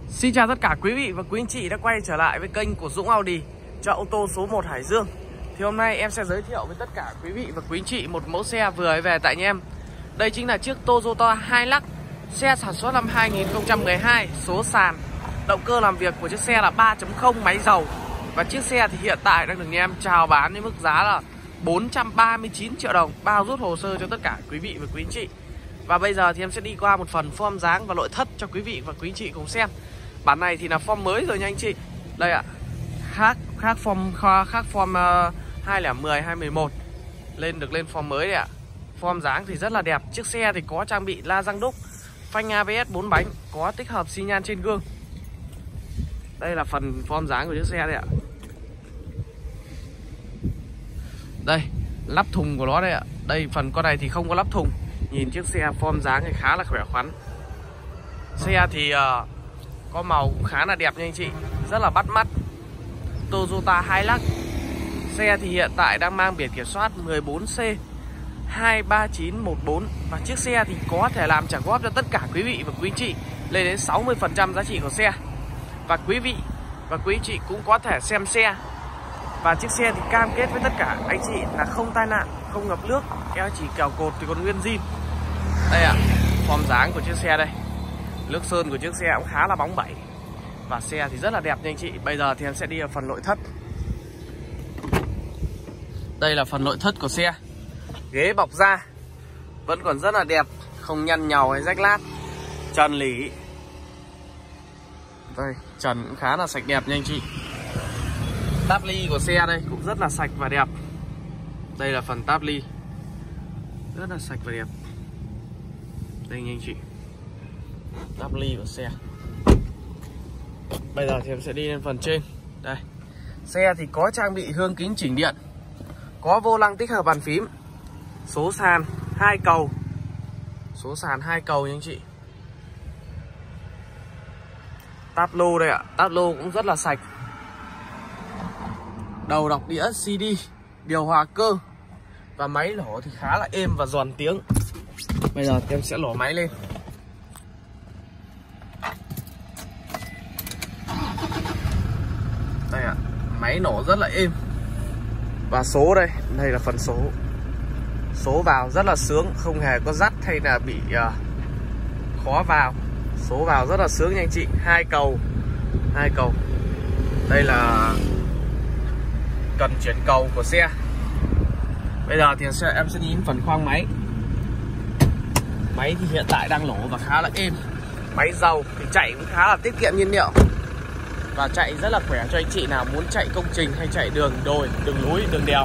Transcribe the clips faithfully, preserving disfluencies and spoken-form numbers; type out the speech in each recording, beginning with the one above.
Xin chào tất cả quý vị và quý anh chị đã quay trở lại với kênh của Dũng Audi, chợ ô tô số một Hải Dương. Thì hôm nay em sẽ giới thiệu với tất cả quý vị và quý anh chị một mẫu xe vừa về tại nhà em. Đây chính là chiếc Toyota Hilux, xe sản xuất năm hai nghìn không trăm mười hai, số sàn. Động cơ làm việc của chiếc xe là ba chấm không máy dầu. Và chiếc xe thì hiện tại đang được nhà em chào bán với mức giá là bốn trăm ba mươi chín triệu đồng, bao rút hồ sơ cho tất cả quý vị và quý anh chị. Và bây giờ thì em sẽ đi qua một phần form dáng và nội thất cho quý vị và quý anh chị cùng xem. Bản này thì là form mới rồi nha anh chị. Đây ạ. Khác khác form khác form uh, hai không một không hai một một. Lên được lên form mới đấy ạ. Form dáng thì rất là đẹp. Chiếc xe thì có trang bị la răng đúc, phanh a bê ét bốn bánh, có tích hợp xi nhan trên gương. Đây là phần form dáng của chiếc xe đây ạ. Đây, lắp thùng của nó đây ạ. Đây phần con này thì không có lắp thùng. Nhìn chiếc xe form dáng thì khá là khỏe khoắn. Xe thì uh, có màu cũng khá là đẹp nha anh chị, rất là bắt mắt. Toyota Hilux. Xe thì hiện tại đang mang biển kiểm soát mười bốn C hai ba chín một bốn. Và chiếc xe thì có thể làm trả góp cho tất cả quý vị và quý anh chị lên đến sáu mươi phần trăm giá trị của xe. Và quý vị và quý anh chị cũng có thể xem xe. Và chiếc xe thì cam kết với tất cả anh chị là không tai nạn, không ngập nước, kéo chỉ kèo cột thì còn nguyên zin. Đây ạ, form dáng của chiếc xe đây. Nước sơn của chiếc xe cũng khá là bóng bẩy. Và xe thì rất là đẹp nha anh chị. Bây giờ thì em sẽ đi vào phần nội thất. Đây là phần nội thất của xe. Ghế bọc da vẫn còn rất là đẹp, không nhăn nhàu hay rách lát. Trần lỉ. Đây, trần cũng khá là sạch đẹp nha anh chị. Táp ly của xe đây cũng rất là sạch và đẹp. Đây là phần táp ly, rất là sạch và đẹp. Đây nha anh chị, táp ly của xe. Bây giờ thì em sẽ đi lên phần trên. Đây, xe thì có trang bị gương kính chỉnh điện, có vô lăng tích hợp bàn phím, số sàn hai cầu, số sàn hai cầu nha anh chị. Táp lô đây ạ, táp lô cũng rất là sạch. Đầu đọc đĩa xê đê, điều hòa cơ. Và máy nổ thì khá là êm và giòn tiếng. Bây giờ thì em sẽ nổ máy lên. Đây ạ, máy nổ rất là êm. Và số đây, đây là phần số. Số vào rất là sướng, không hề có dắt hay là bị uh, khó vào. Số vào rất là sướng nha anh chị. Hai cầu, hai cầu. Đây là cần chuyển cầu của xe. Bây giờ thì sẽ, em sẽ nhìn phần khoang máy. Máy thì hiện tại đang nổ và khá là êm. Máy dầu thì chạy cũng khá là tiết kiệm nhiên liệu và chạy rất là khỏe cho anh chị nào muốn chạy công trình hay chạy đường đồi, đường núi, đường đèo.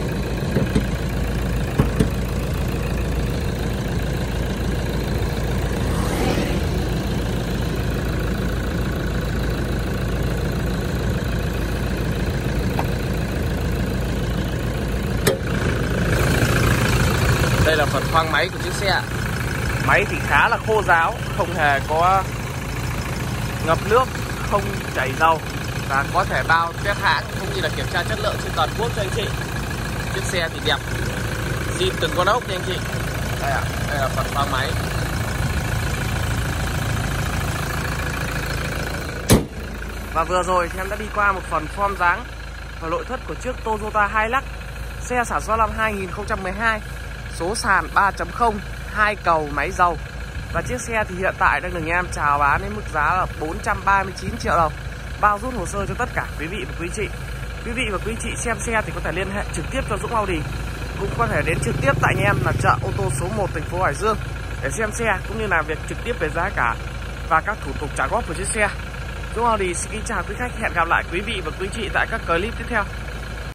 Đây là phần khoang máy của chiếc xe. Máy thì khá là khô ráo, không hề có ngập nước, không chảy dầu. Và có thể bao test hãng cũng như là kiểm tra chất lượng trên toàn quốc cho anh chị. Chiếc xe thì đẹp, zin từng con ốc nha anh chị. Đây ạ, đây là phần khoang máy. Và vừa rồi thì em đã đi qua một phần form dáng và nội thất của chiếc Toyota Hilux, xe sản xuất năm hai nghìn không trăm mười hai, số sàn ba chấm không, hai cầu máy dầu. Và chiếc xe thì hiện tại đang được nhà em chào bán với mức giá là bốn trăm ba mươi chín triệu đồng, bao rút hồ sơ cho tất cả quý vị và quý chị. Quý vị và quý chị xem xe thì có thể liên hệ trực tiếp cho Dũng Audi, cũng có thể đến trực tiếp tại nhà em là chợ ô tô số một thành phố Hải Dương để xem xe cũng như làm việc trực tiếp về giá cả và các thủ tục trả góp của chiếc xe. Dũng Audi xin kính chào quý khách, hẹn gặp lại quý vị và quý chị tại các clip tiếp theo.